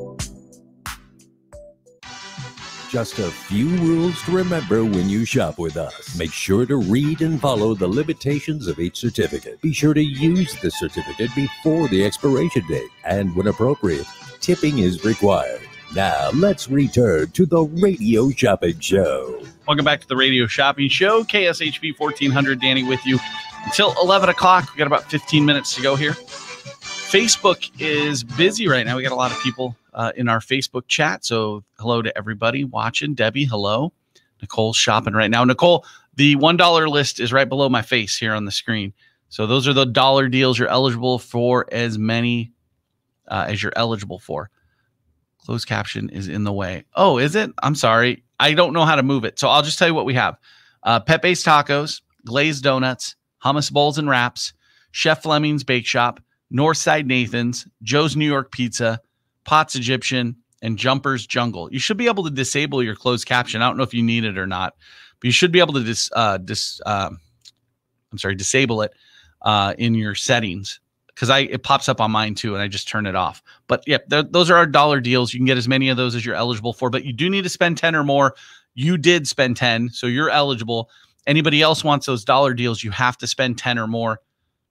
Just a few rules to remember when you shop with us. Make sure to read and follow the limitations of each certificate. Be sure to use the certificate before the expiration date. And when appropriate, tipping is required. Now, let's return to the Radio Shopping Show. Welcome back to the Radio Shopping Show. K S H P fourteen hundred, Danny with you until eleven o'clock. We got about fifteen minutes to go here. Facebook is busy right now. We got a lot of people uh, in our Facebook chat. So hello to everybody watching. Debbie, hello. Nicole's shopping right now. Nicole, the one dollar list is right below my face here on the screen. So those are the dollar deals you're eligible for, as many uh, as you're eligible for. Closed caption is in the way. Oh, is it? I'm sorry. I don't know how to move it. So I'll just tell you what we have. Uh, Pepe's Tacos, Glazed Donuts, Hummus Bowls and Wraps, Chef Fleming's Bake Shop, Northside Nathan's, Joe's New York Pizza, Potts Egyptian, and Jumpers Jungle. You should be able to disable your closed caption. I don't know if you need it or not, but you should be able to dis, uh, dis, uh, I'm sorry, disable it uh, in your settings, because I it pops up on mine too, and I just turn it off. But yeah, those are our dollar deals. You can get as many of those as you're eligible for, but you do need to spend ten or more. You did spend ten, so you're eligible. Anybody else wants those dollar deals, you have to spend ten or more.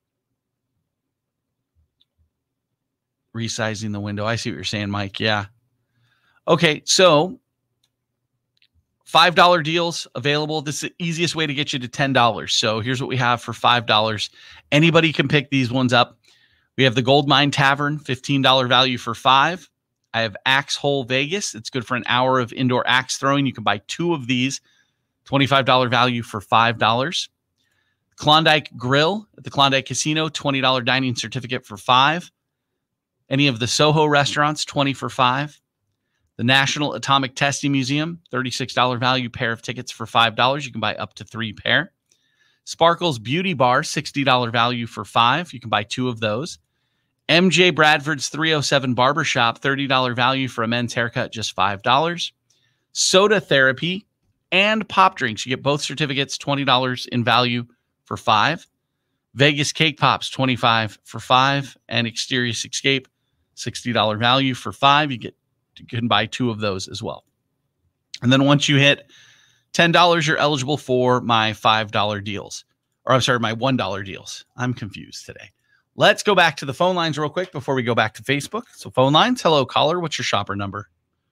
Resizing the window. I see what you're saying, Mike. Yeah. Okay, so five dollar deals available. This is the easiest way to get you to ten dollars. So here's what we have for five dollars. Anybody can pick these ones up. We have the Gold Mine Tavern, fifteen dollar value for five. I have Axe Hole Vegas. It's good for an hour of indoor axe throwing. You can buy two of these, twenty-five dollar value for five dollars. Klondike Grill at the Klondike Casino, twenty dollar dining certificate for five. Any of the Soho restaurants, twenty for five. The National Atomic Testing Museum, thirty-six dollar value pair of tickets for five dollars. You can buy up to three pair. Sparkle's Beauty Bar, sixty dollar value for five. You can buy two of those. M J Bradford's three oh seven Barbershop, thirty dollar value for a men's haircut, just five dollars. Soda Therapy and Pop Drinks. You get both certificates, twenty dollars in value for five. Vegas Cake Pops, twenty-five for five. And Exterior Escape, sixty dollar value for five. You get you can buy two of those as well. And then once you hit ten dollars, you're eligible for my five dollar deals. Or I'm sorry, my one dollar deals. I'm confused today. Let's go back to the phone lines real quick before we go back to Facebook. So phone lines. Hello, caller. What's your shopper number?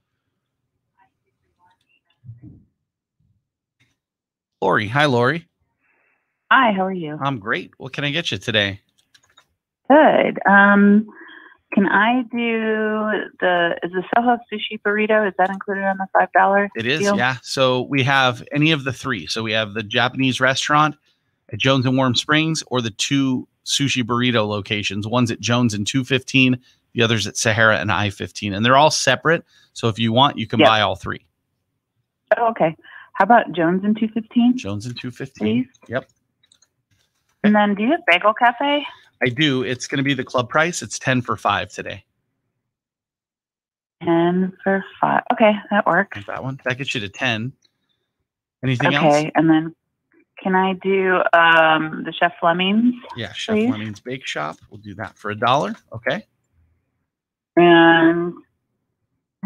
Lori. Hi, Lori. Hi, how are you? I'm great. What can I get you today? Good. Um, can I do the, is the Soho Sushi Burrito, is that included on the five dollar It is, deal? yeah. So we have any of the three. So we have the Japanese restaurant at Jones and Warm Springs, or the two sushi burrito locations. One's at Jones and two fifteen, the other's at Sahara and I fifteen. And they're all separate. So if you want, you can Yep. buy all three. Oh, okay. How about Jones and two fifteen? Jones and two fifteen. Please? Yep. And then do you have Bagel Cafe? I do. It's going to be the club price. It's ten for five today. ten for five. Okay, that works. That one. That gets you to ten. Anything else? Okay, and then can I do um, the Chef Fleming's? Yeah, Chef please? Fleming's Bake Shop. We'll do that for a dollar. Okay. And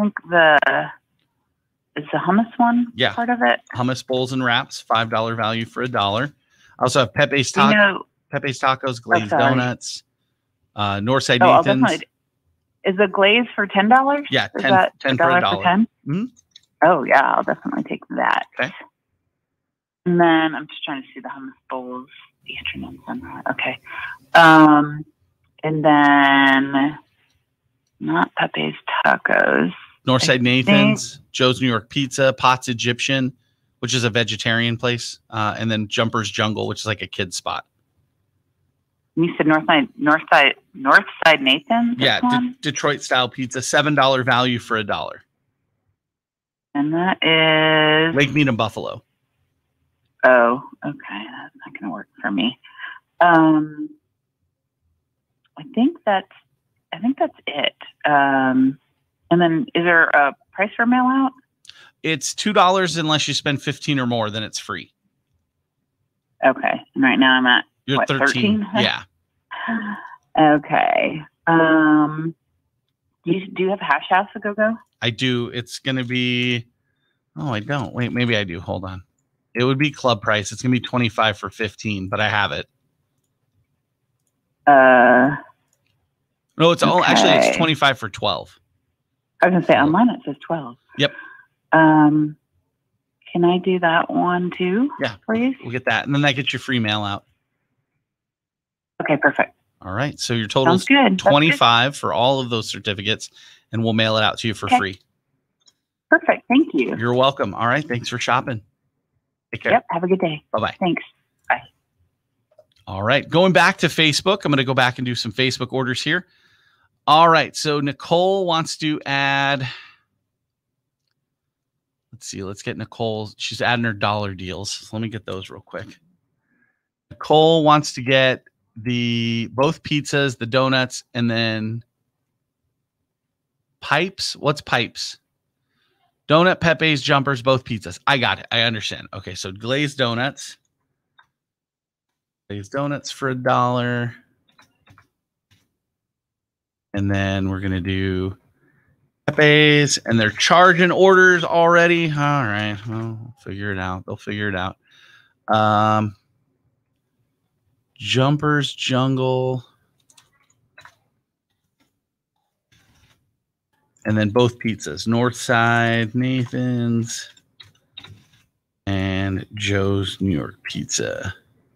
think the is the hummus one Yeah. part of it. Hummus bowls and wraps, five dollar value for a dollar. I also have Pepe's Do you taco, know- Pepe's tacos, glazed sorry. donuts, uh, Northside Oh, I'll Nathan's. definitely. Is the glaze for ten dollars? Yeah, Is ten, that ten for a $1 dollar. ten? Mhm. Oh yeah, I'll definitely take that. Okay. And then I'm just trying to see the hummus bowls, Eastern and Sunrise. Okay. Um, and then not Pepe's Tacos. Northside I Nathan's, Joe's New York Pizza, Potts Egyptian, which is a vegetarian place, uh, and then Jumper's Jungle, which is like a kid's spot. You said Northside, Northside, Northside Nathan's. this Yeah, one? De- Detroit style pizza, seven dollar value for a dollar. And that is. Lake Mead and Buffalo. Oh, okay. That's not going to work for me. Um, I think that's. I think that's it. Um, and then is there a price for mail out? It's two dollars unless you spend fifteen or more, then it's free. Okay. And right now I'm at You're what, thirteen. thirteen? Yeah. Okay. Um, do you do you have Hash House at Go Go? I do. It's going to be. Oh, I don't. Wait, maybe I do. Hold on. It would be club price. It's going to be twenty-five for fifteen, but I have it. Uh, No, it's all actually okay. it's twenty-five for twelve. I was gonna say online it says twelve. Yep. Um, can I do that one too? Yeah. Please. We'll get that. And then that gets your free mail out. Okay, perfect. All right. So your total is Sounds good. That's good. twenty-five for all of those certificates, and we'll mail it out to you for Okay. free. Perfect. Thank you. You're welcome. All right. Thanks for shopping. Take care. Yep. Have a good day. Bye-bye. Thanks. Bye. All right. Going back to Facebook, I'm going to go back and do some Facebook orders here. All right. So Nicole wants to add. Let's see. Let's get Nicole. She's adding her dollar deals. So let me get those real quick. Nicole wants to get the both pizzas, the donuts, and then pipes. What's pipes? Donut, Pepe's, Jumpers, both pizzas. I got it. I understand. Okay. So glazed donuts. Glazed donuts for a dollar. And then we're going to do Pepe's, and they're charging orders already. All right. Well, we'll figure it out. They'll figure it out. Um, Jumpers, Jungle. And then both pizzas, Northside Nathan's and Joe's New York Pizza.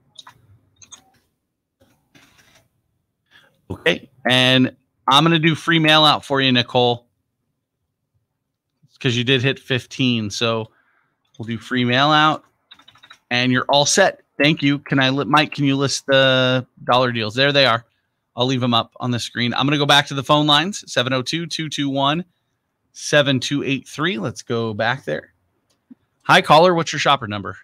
Okay. And I'm going to do free mail out for you, Nicole, because you did hit fifteen. So we'll do free mail out and you're all set. Thank you. Can I, li- Mike, can you list the dollar deals? There they are. I'll leave them up on the screen. I'm going to go back to the phone lines, seven oh two, two two one, seven two eight three. Let's go back there. Hi, caller. What's your shopper number?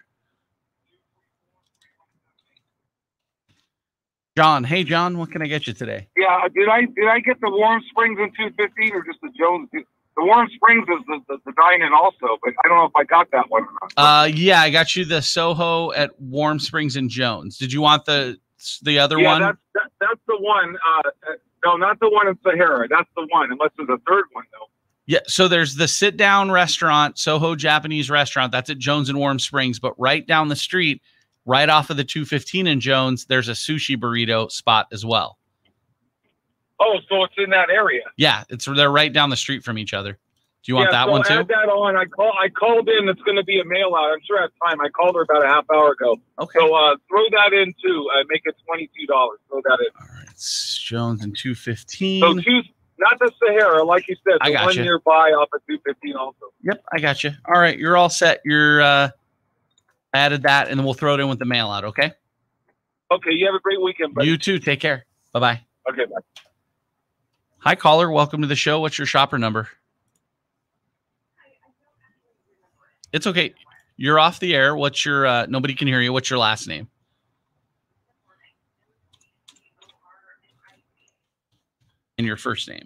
John. Hey, John. What can I get you today? Yeah, did I did I get the Warm Springs in two fifteen or just the Jones? The Warm Springs is the, the, the dine-in also, but I don't know if I got that one or not. Uh, yeah, I got you the Soho at Warm Springs and Jones. Did you want the the other yeah, one? that's that, that's the one. Uh, no, not the one in Sahara. That's the one, unless there's a third one though. Yeah, so there's the sit down restaurant, Soho Japanese restaurant. That's at Jones and Warm Springs, but right down the street, right off of the two fifteen in Jones, there's a sushi burrito spot as well. Oh, so it's in that area. Yeah, it's they're right down the street from each other. Do you want yeah, that so one too? Add that on. I call. I called in. It's going to be a mail out. I'm sure I have time. I called her about a half hour ago. Okay. So uh, throw that in too. Uh, make it twenty two dollars. Throw that in. It's Jones and two fifteen. So choose not the Sahara, like you said. I The got one you. nearby off of two fifteen also. Yep, I got you. All right, you're all set. You're uh, added that, and then we'll throw it in with the mail out. Okay. Okay. You have a great weekend, buddy. You too. Take care. Bye bye. Okay. Bye. Hi, caller. Welcome to the show. What's your shopper number? It's okay. You're off the air. What's your, uh, nobody can hear you. What's your last name? And your first name.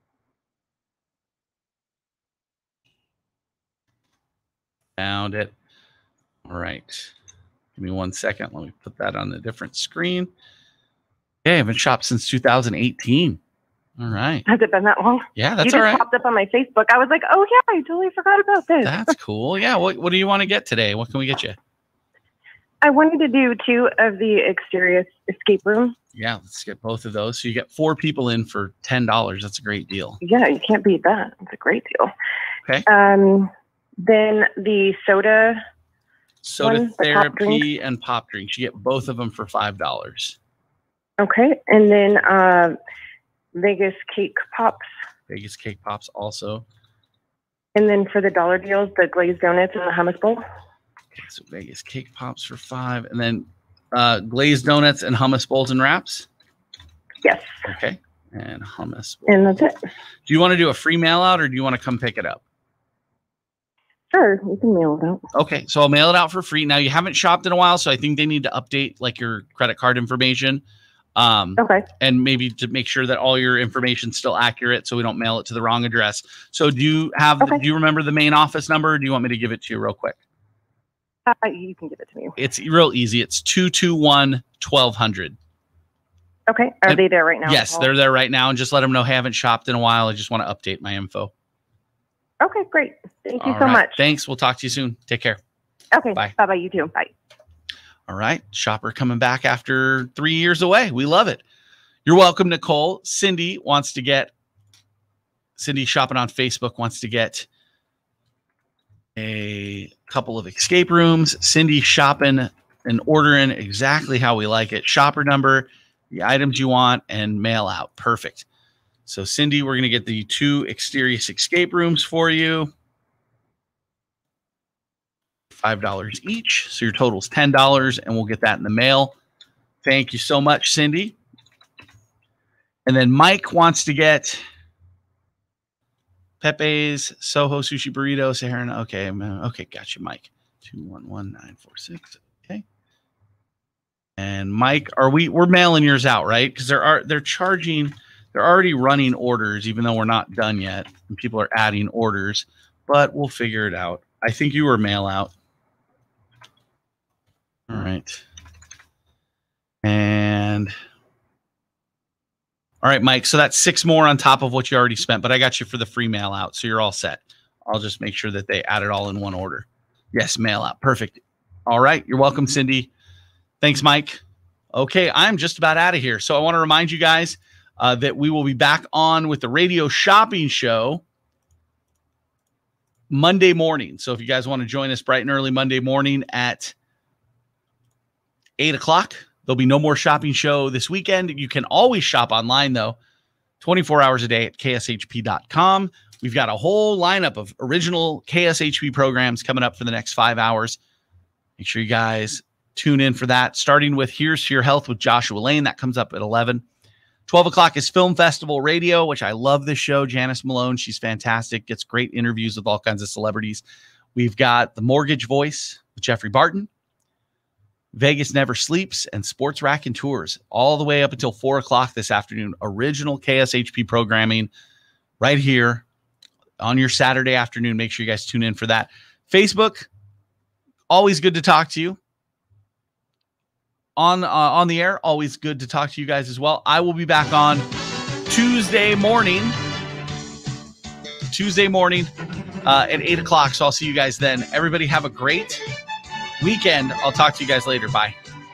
Found it. All right. Give me one second. Let me put that on a different screen. Okay, I haven't shopped since two thousand eighteen. All right. Has it been that long? Yeah, that's you just all right. popped up on my Facebook. I was like, oh yeah, I totally forgot about this. That's cool. Yeah. What What do you want to get today? What can we get you? I wanted to do two of the exterior escape rooms. Yeah, let's get both of those. So you get four people in for ten dollars. That's a great deal. Yeah, you can't beat that. It's a great deal. Okay. Um, then the soda. Soda one, the pop therapy drink. and pop drinks. You get both of them for five dollars. Okay, and then uh, Vegas cake pops. Vegas cake pops also. And then for the dollar deals, the glazed donuts and the hummus bowl. Okay, so Vegas cake pops for five, and then uh, glazed donuts and hummus bowls and wraps. Yes. Okay, and hummus. And that's it. Do you want to do a free mail out, or do you want to come pick it up? Sure, you can mail it out. Okay, so I'll mail it out for free. Now you haven't shopped in a while, so I think they need to update like your credit card information. Um, okay. And maybe to make sure that all your information's still accurate, so we don't mail it to the wrong address. So do you have? Okay. Do you remember the main office number? Or do you want me to give it to you real quick? Uh, you can give it to me. It's real easy. It's two two one twelve hundred. Okay. Are And- they there right now? Yes, they're there right now, and just let them know. Hey, I haven't shopped in a while. I just want to update my info. Okay, great. Thank you All so right. much. Thanks. We'll talk to you soon. Take care. Okay. Bye. Bye bye. You too. Bye. All right. Shopper coming back after three years away. We love it. You're welcome, Nicole. Cindy wants to get, Cindy shopping on Facebook wants to get a couple of escape rooms. Cindy shopping and ordering exactly how we like it. Shopper number, the items you want, and mail out. Perfect. So Cindy, we're going to get the two exterior escape rooms for you. five dollars each. So your total is ten dollars, and we'll get that in the mail. Thank you so much, Cindy. And then Mike wants to get Pepe's Soho Sushi Burrito. Sahara. Okay. Okay. Gotcha, Mike. two one one nine four six. Okay. And Mike, are we, we're mailing yours out, right? Because there are, they're charging, they're already running orders, even though we're not done yet. And people are adding orders, but we'll figure it out. I think you were mail out. All right. And all right, Mike. So that's six more on top of what you already spent, but I got you for the free mail out. So you're all set. I'll just make sure that they add it all in one order. Yes, mail out. Perfect. All right. You're welcome, Cindy. Thanks, Mike. Okay. I'm just about out of here. So I want to remind you guys uh, that we will be back on with the radio shopping show Monday morning. So if you guys want to join us bright and early Monday morning at eight o'clock, there'll be no more shopping show this weekend. You can always shop online, though, twenty-four hours a day at K S H P dot com. We've got a whole lineup of original K S H P programs coming up for the next five hours. Make sure you guys tune in for that, starting with Here's to Your Health with Joshua Lane. That comes up at eleven. twelve o'clock is Film Festival Radio, which I love this show. Janice Malone, she's fantastic, gets great interviews with all kinds of celebrities. We've got The Mortgage Voice with Jeffrey Barton, Vegas Never Sleeps, and Sports Rack and Tours, all the way up until four o'clock this afternoon. Original K S H P programming right here on your Saturday afternoon. Make sure you guys tune in for that. Facebook, always good to talk to you. On, uh, on the air, always good to talk to you guys as well. I will be back on Tuesday morning. Tuesday morning uh, at eight o'clock. So I'll see you guys then. Everybody have a great weekend. I'll talk to you guys later. Bye.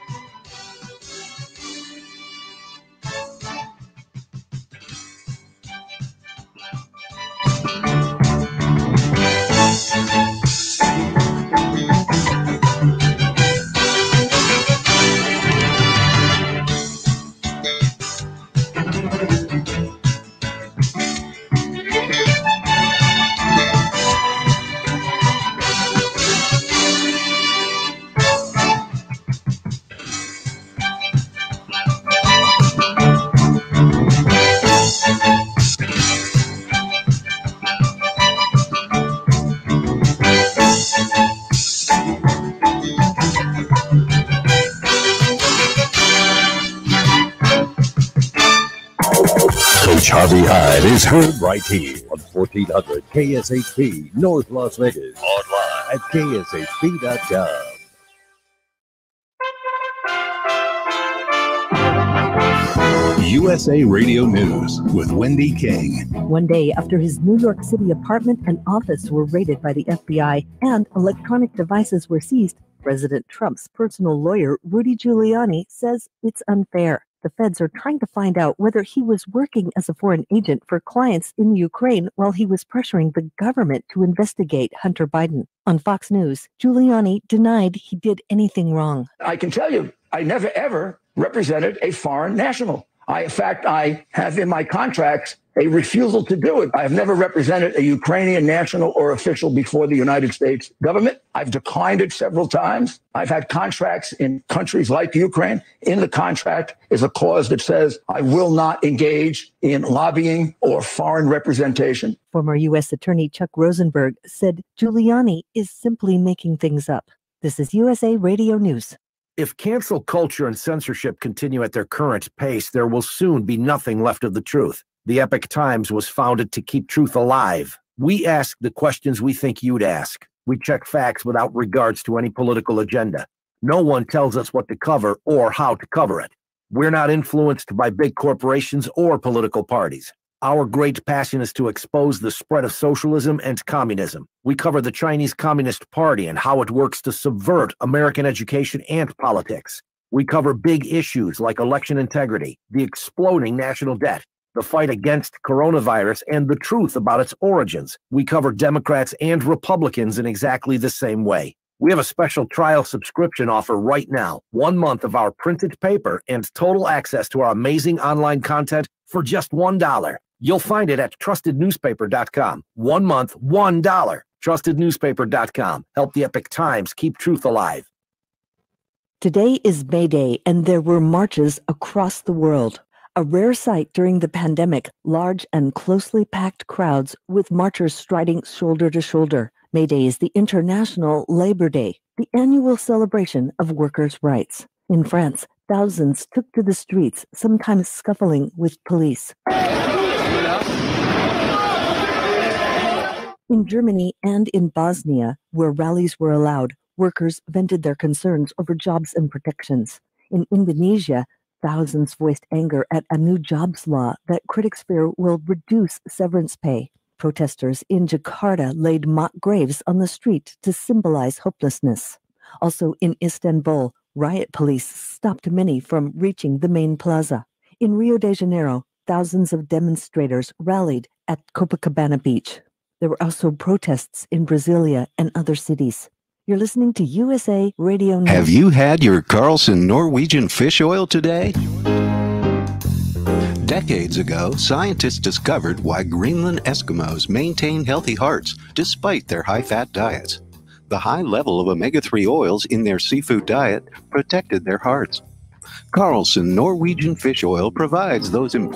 Harvey Hyde is heard right here on fourteen hundred K S H P North Las Vegas. Online at K S H P dot com. U S A Radio News with Wendy King. One day after his New York City apartment and office were raided by the F B I and electronic devices were seized, President Trump's personal lawyer, Rudy Giuliani, says it's unfair. The feds are trying to find out whether he was working as a foreign agent for clients in Ukraine while he was pressuring the government to investigate Hunter Biden. On Fox News, Giuliani denied he did anything wrong. I can tell you, I never ever represented a foreign national. I, in fact, I have in my contracts a refusal to do it. I have never represented a Ukrainian national or official before the United States government. I've declined it several times. I've had contracts in countries like Ukraine. In the contract is a clause that says I will not engage in lobbying or foreign representation. Former U S Attorney Chuck Rosenberg said Giuliani is simply making things up. This is U S A Radio News. If cancel culture and censorship continue at their current pace, there will soon be nothing left of the truth. The Epoch Times was founded to keep truth alive. We ask the questions we think you'd ask. We check facts without regards to any political agenda. No one tells us what to cover or how to cover it. We're not influenced by big corporations or political parties. Our great passion is to expose the spread of socialism and communism. We cover the Chinese Communist Party and how it works to subvert American education and politics. We cover big issues like election integrity, the exploding national debt, the fight against coronavirus, and the truth about its origins. We cover Democrats and Republicans in exactly the same way. We have a special trial subscription offer right now. One month of our printed paper and total access to our amazing online content for just one dollar. You'll find it at trusted newspaper dot com. One month, one dollar. trusted newspaper dot com. Help the Epoch Times keep truth alive. Today is May Day, and there were marches across the world. A rare sight during the pandemic, large and closely packed crowds with marchers striding shoulder to shoulder. May Day is the International Labor Day, the annual celebration of workers' rights. In France, thousands took to the streets, sometimes scuffling with police. In Germany and in Bosnia, where rallies were allowed, workers vented their concerns over jobs and protections. In Indonesia, thousands voiced anger at a new jobs law that critics fear will reduce severance pay. Protesters in Jakarta laid mock graves on the street to symbolize hopelessness. Also in Istanbul, riot police stopped many from reaching the main plaza. In Rio de Janeiro, thousands of demonstrators rallied at Copacabana Beach. There were also protests in Brasilia and other cities. You're listening to U S A Radio News. Have you had your Carlson Norwegian fish oil today? Decades ago, scientists discovered why Greenland Eskimos maintain healthy hearts despite their high-fat diets. The high level of omega three oils in their seafood diet protected their hearts. Carlson Norwegian fish oil provides those important